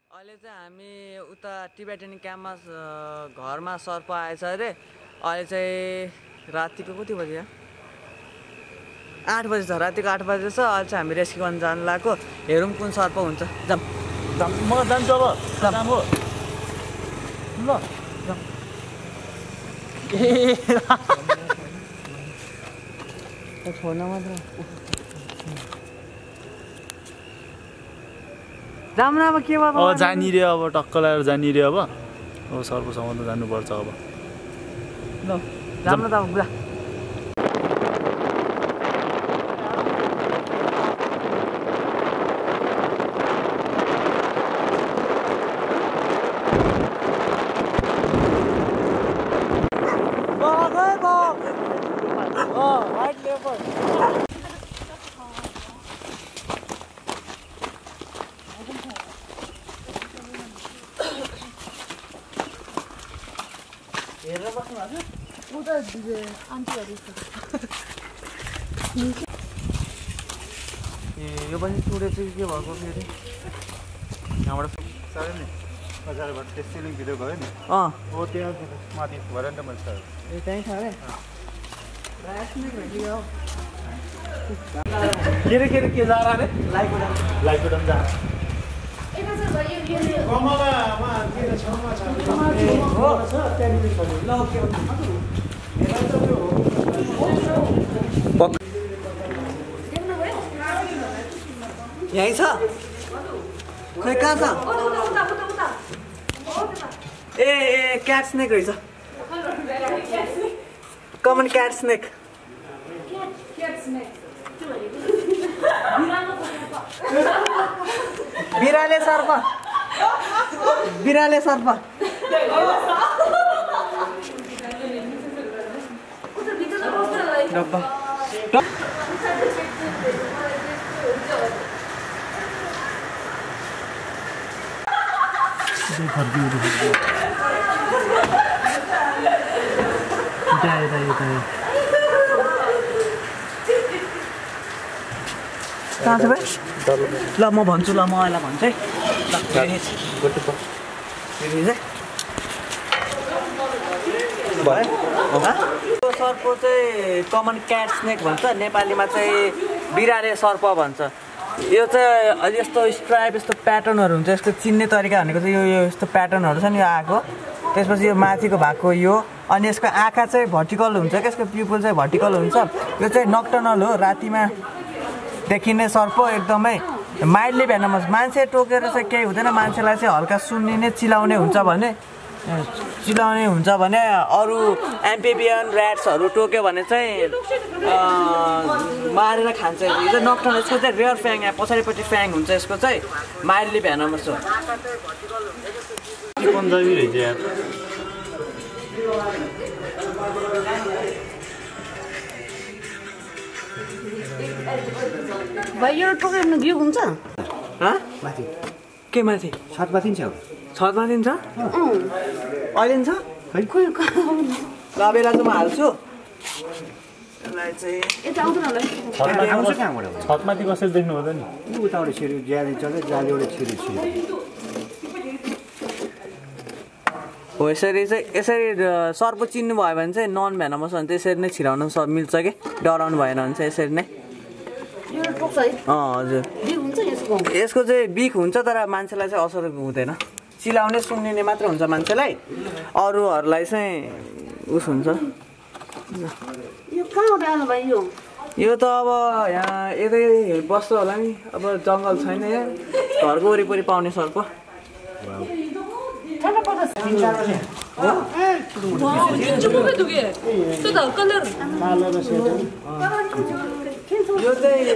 अहिले चाहिँ हामी उता टिबेटन क्याम्पमा घरमा सर्प आएछ अरे। अहिले चाहिँ रातिको कति बजे 8 बजे छ, रातिको 8 बजे छ। अहिले चाहिँ हामी रेस्क्यु गर्न जानु लागेको। हेरौँ कुन सर्प हुन्छ। जाम जाम म जान्छु अब जाम हो ल जाम ए छोड्न मात्र जाम न। अब के भयो अब जानी रे, अब टक्क लगाएर जानी रे। अब सर्पसँग त जानुपर्छ अब। ल जाम न त अब बुझा। व्हाइट लेपर्ड हेरेर बस्नु भएको उता आन्टीहरू ए यो पनि टुडे चाहिँ के भएको फेरि यहाँबाट साह्रै नि बजारबाट त्यो सिलिङ भिडियो गयो नि। हो त्यहाँ माथि भएर नि त मैले सर ए त्यहीँ छ अरे। के जा रहा रे लाइक बटन जा यहीँ छ खै कहाँ छ? ए क्याट स्नेक रहेछ। Common cat snake. बिराले सर्प। बिराले सर्प। डब्बा कहाँ छ भाइ? ल म भन्छु, ल म अहिले भन्छु है। यो सर्प चाहिँ कमन क्याट स्नेक भन्छ, नेपालीमा चाहिँ बिराले सर्प भन्छ। यो चाहिँ यस्तो स्ट्राइप यस्तो प्याटर्नहरू हुन्छ। यसको चिन्ने तरिका भनेको चाहिँ यो यस्तो प्याटर्नहरू छ नि, यो आएको। त्यसपछि यो माथिको भागको यो, अनि यसको आँखा चाहिँ भर्टिकल हुन्छ क्या, यसको प्युपल चाहिँ भर्टिकल हुन्छ। यो चाहिँ नक्टर्नल हो, रातिमा देखिने सर्प। एकदमै माइल्डली भेनमस। मान्छे टोकेर चाहिँ केही हुँदैन, मान्छेलाई चाहिँ हल्का सुन्निने चिलाउने हुन्छ भने अरू एम्फिबियन ऱ्याट्सहरू टोक्यो भने चाहिँ मारेर खान्छ। यो चाहिँ नक्टर्नल, यसको चाहिँ रेयर फ्याङ, यहाँ पछाडिपट्टि फ्याङ हुन्छ यसको चाहिँ। माइल्डली भेनमस हो। पन्जाबी रहेछ यार। भाइ यो टोकेर भ्यू हुन्छ? माथि के माथि? छतमाथि छ। छतमाथि छ? अहिले छ? ल बेला चाहिँ म हाल्छु। यसलाई चाहिँ यता आउँदैन होला। आउँछ कहाँबाट? छतमाथि कसरी देख्नु हुँदैन नि? उताबाट छिर्यो, जाली चल्यो, जालीबाट छिर्यो। हो यसरी चाहिँ, यसरी सर्प चिन्नु भयो भने चाहिँ नन भेनमस भने त्यसरी नै छिराउन मिल्छ कि, डराउनु भएन भने चाहिँ यसरी नै। हजुर यसको चाहिँ बिख हुन्छ, तर मान्छेलाई चाहिँ असर हुँदैन। चिलाउने सुन्निने मात्र हुन्छ मान्छेलाई, अरूहरूलाई चाहिँ उस हुन्छ। यो त अब यहाँ यतै बस्छ होला नि, अब जङ्गल छैन यहाँ, घरको वरिपरि पाउने सर्प। यो चाहिँ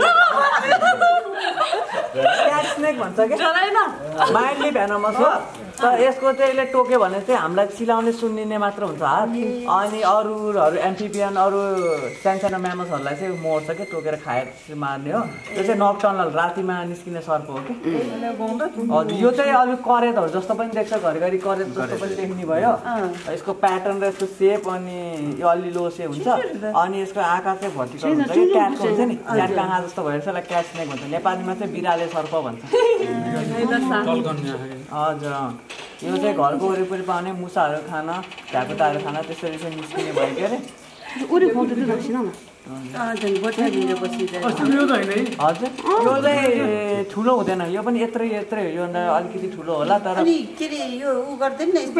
क्याट स्नेक भन्छ क्या, माइल्डली भेनमस हो। तर यसको चाहिँ यसले टोक्यो भने चाहिँ हामीलाई चिलाउने सुन्निने मात्र हुन्छ हात। अनि अरूहरू एम्फिबियन अरू सानो म्यामल्सहरूलाई चाहिँ मर्छ क्या, टोकेर खाएर मार्ने हो। यो चाहिँ नक्टर्नल, रातिमा निस्किने सर्प हो कि। हजुर यो चाहिँ अलिक करेतहरू जस्तो पनि देख्छ, घरिघरि करेत जस्तो पनि देख्ने भयो। यसको प्याटर्न र यसको सेप, अनि यो अलि लो सेप हुन्छ। अनि यसको आँखा चाहिँ भर्टिकल हुन्छ कि, क्याटको हुन्छ नि, क्याटको आँखा जस्तो भएर यसलाई क्याट स्नेक भन्छ। नेपालीमा चाहिँ बिराले सर्प भन्छ। हजुर यो चाहिँ घरको वरिपरि पाउने मुसाहरू खान ढाकुताहरू खान त्यसरी चाहिँ निस्किने भयो के अरे उरी खुवाउँदै थियो दर्शन न हजुर यो चाहिँ ठुलो हुँदैन यो पनि यत्रै हो योभन्दा अलिकति ठुलो होला तर अनि के अरे यो उ गर्दैन यसले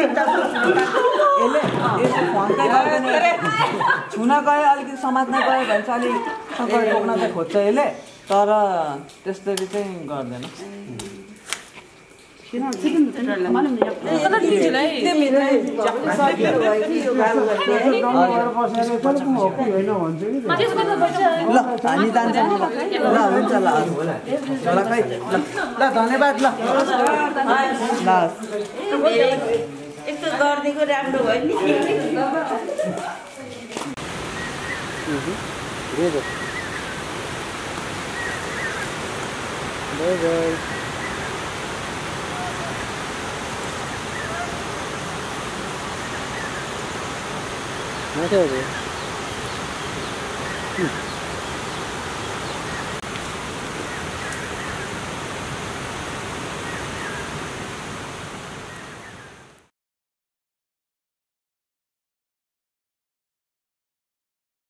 यसो फन्कै गर्दैन छुन गयो अलिकति समात्न गयो भने चाहिँ अलिक सङ्कर टोक्न चाहिँ खोज्छ यसले तर त्यसरी चाहिँ गर्दैन ल हामी जान्छौँ ल हुन्छ ल खै ल धन्यवाद ल यस्तो गरिदिएको राम्रो भयो नि माथि